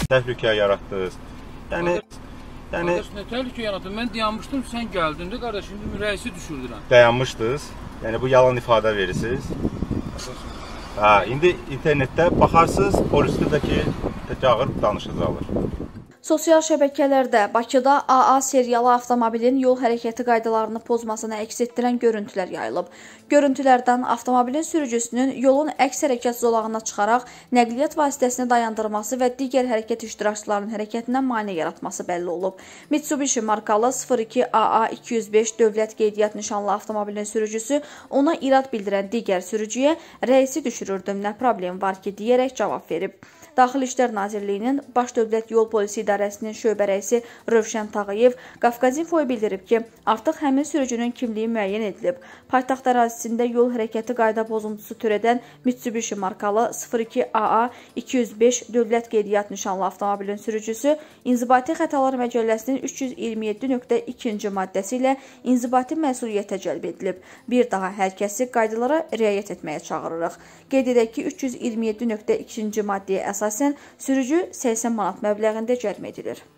təhlükə yaratdınız. Yəni Qardaş, nə təhlükə yarattın? Mən dayanmışdım, sən gəldin də qardaş, indi rəisi düşürdürəm. Dayanmışdınız. Yəni bu yalan ifadə verirsiniz. İndi internetdə baxarsınız, polisdə də ki, ağır danışacaqlar. Sosial şəbəkələrdə Bakıda AA seriyalı avtomobilin yol hərəkəti qaydalarını pozmasını əks etdirən görüntülər yayılıb. Görüntülərdən avtomobilin sürücüsünün yolun əks hərəkət zolağına çıxaraq nəqliyyat vasitəsini dayandırması və digər hərəkət iştirakçılarının hərəkətinə maneə yaratması bəlli olub. Mitsubishi markalı 02 AA 205 dövlət qeydiyyat nişanlı avtomobilin sürücüsü ona irad bildirən digər sürücüyə rəisi düşürürdüm, nə problem var ki, deyərək cavab verib. Daxili İşlər Nazirliyinin Baş Dövlət Yol Polisi İdarəsinin şöbə rəisi Rövşən Tağıyev Qafqazinfoya bildirib ki, artıq həmin sürücünün kimliyi müəyyən edilib. Paytaxt ərazisində yol hərəkəti qayda pozuntusu törədən Mitsubishi markalı 02 AA 205 dövlət qeydiyyat nişanlı avtomobilin sürücüsü İnzibati Xətalar Məcəlləsinin 327.2-ci maddəsi ilə inzibati məsuliyyətə cəlb edilib. Bir daha hər kəsi qaydalara riayət etməyə çağırırıq. Qeyd edək ki, 327.2-ci maddəyə əsasən sürücü 80 manat məbləğində cərimə edilir.